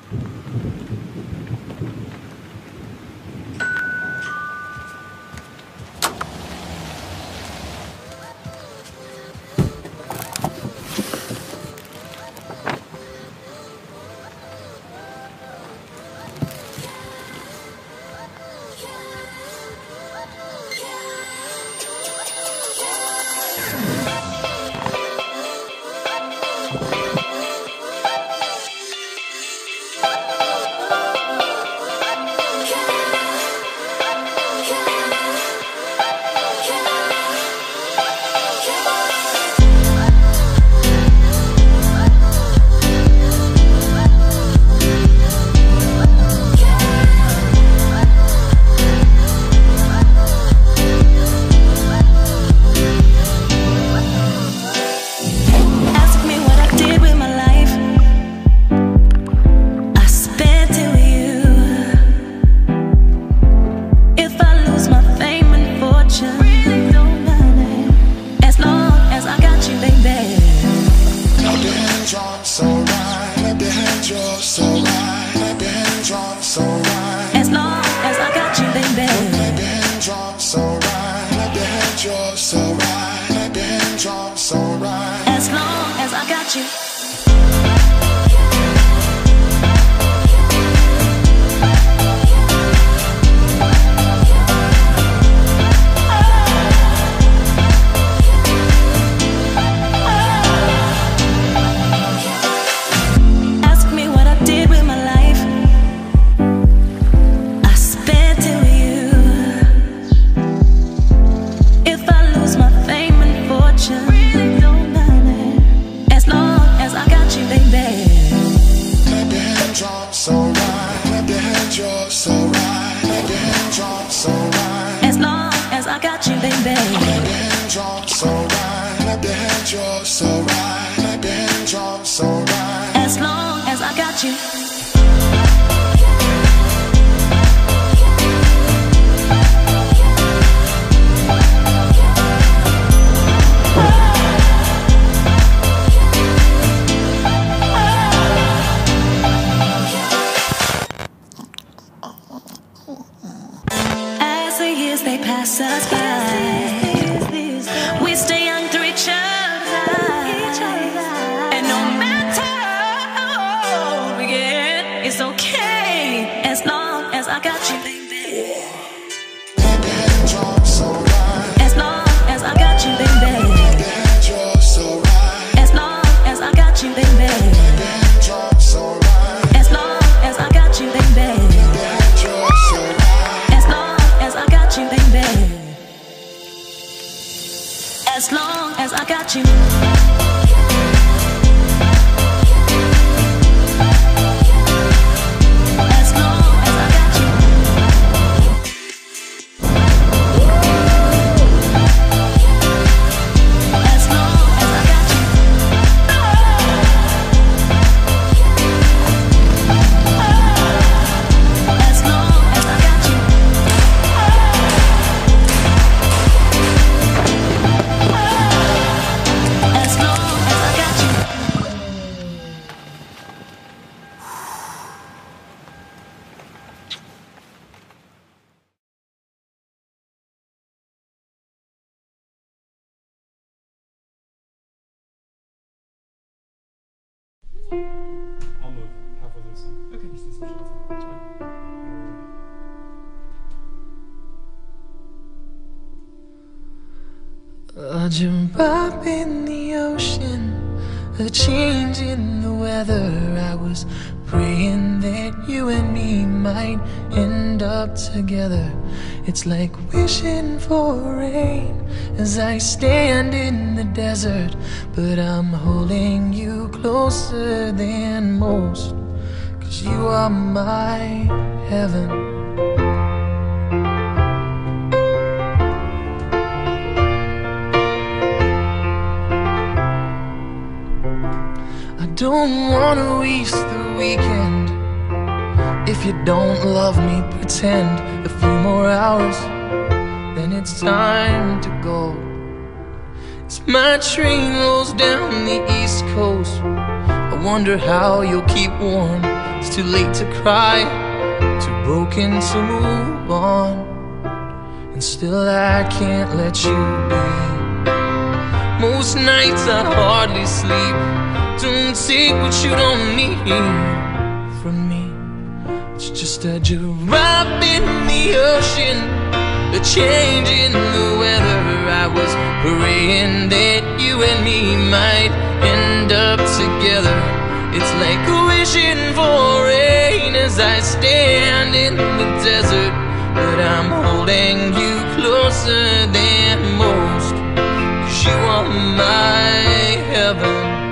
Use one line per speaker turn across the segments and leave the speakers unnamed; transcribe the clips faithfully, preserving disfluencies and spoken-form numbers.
I'll move halfway through the song. Okay, just do some shots. That's fine.
A drop in the ocean, a change in the weather. I was praying that you and me might end up together. It's like wishing for rain as I stand in the desert, but I'm holding you closer than most, 'cause you are my heaven. I don't wanna waste the weekend. If you don't love me, pretend a few more hours, then it's time to go. As my train rolls down the East Coast, I wonder how you'll keep warm. It's too late to cry, too broken to move on, and still I can't let you be. Most nights I hardly sleep. Don't take what you don't need from me. It's just a drop in the ocean, a change in the weather. I was praying that you and me might end up together. It's like wishing for rain as I stand in the desert, but I'm holding you closer than most, 'cause you are my heaven.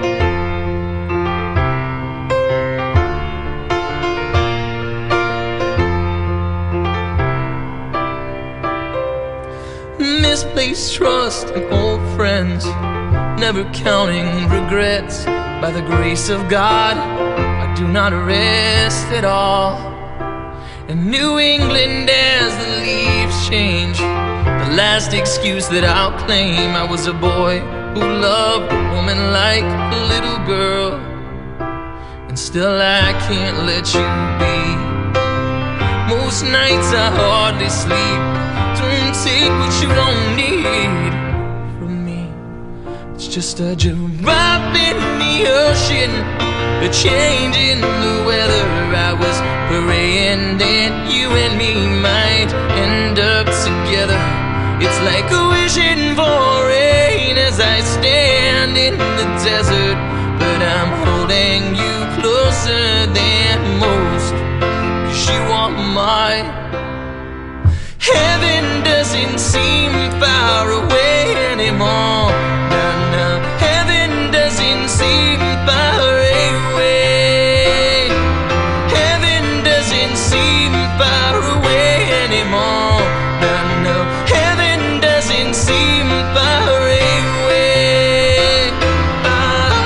Misplaced trust in old friends, never counting regrets. By the grace of God, I do not rest at all. In New England as the leaves change, the last excuse that I'll claim, I was a boy who loved a woman like a little girl, and still I can't let you be. Most nights I hardly sleep. Don't take what you don't need from me. It's just a drop in the ocean, a change in the weather. I was praying that you and me might end up together. It's like wishing for rain as I stand in the desert, but I'm holding you closer than most, 'cause you are my heaven. Doesn't seem far away anymore. No, no, heaven doesn't seem far away. Heaven doesn't seem far away anymore. No, no, heaven doesn't seem far away. Oh,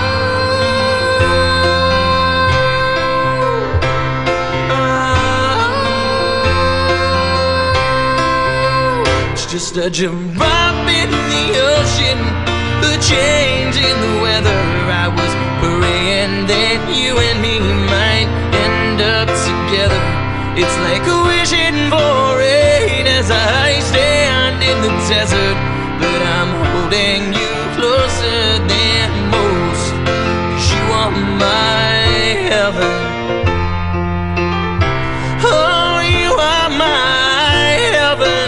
oh. It's just a drop in the ocean, a change in the weather. I was praying that you and me might end up together. It's like wishing for rain as I stand in the desert, but I'm holding you closer than most, 'cause you are my heaven. Oh, you are my heaven.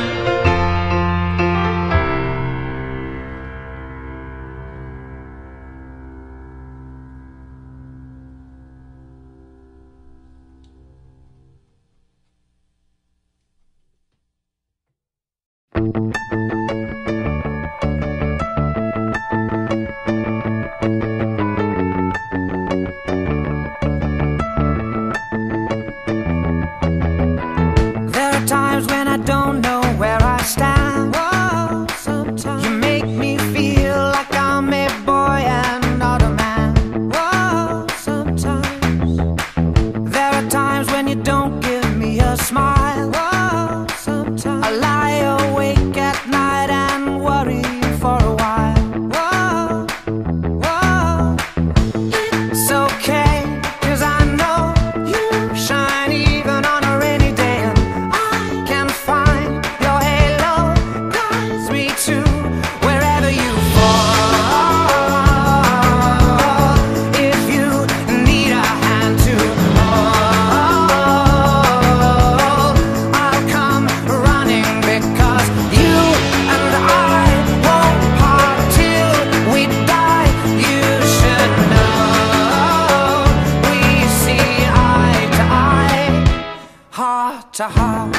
to heart.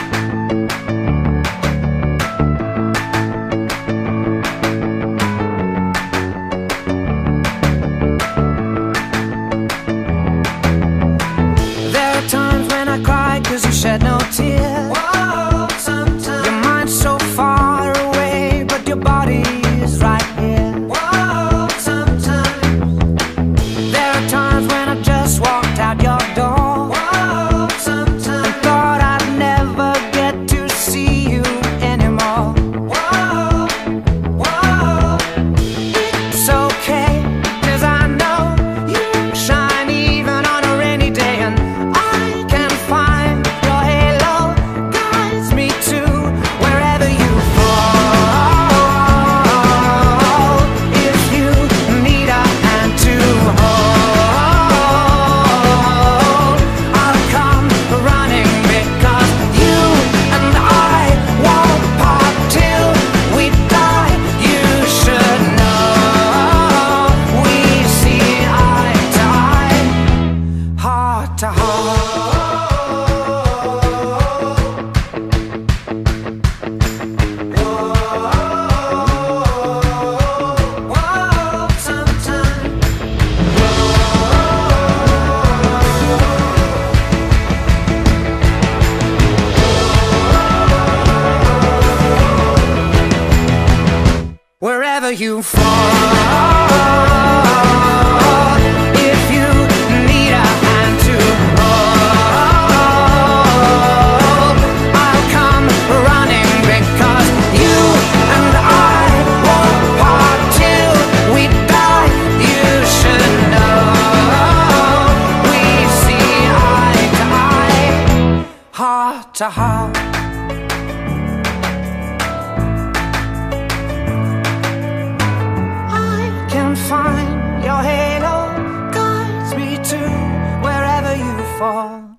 There are times when I cry 'cause you shed no tears. Whoa, sometimes your mind's so far away, but your body is right here. Whoa, sometimes there are times when I just walked out your door. Whoa, sometimes and thought I'd never you fall. If you need a hand to hold, I'll come running, because you and I won't part till we die. You should know we see eye to eye, heart to heart. Find your halo, guides me to wherever you fall.